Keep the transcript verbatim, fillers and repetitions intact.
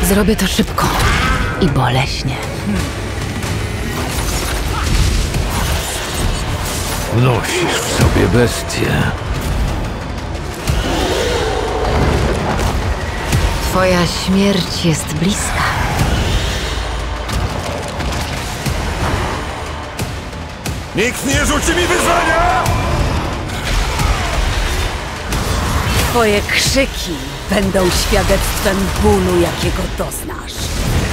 Zrobię to szybko i boleśnie. Nosisz w sobie bestię. Twoja śmierć jest bliska. Nikt nie rzuci mi wyzwania! Twoje krzyki będą świadectwem bólu, jakiego doznasz.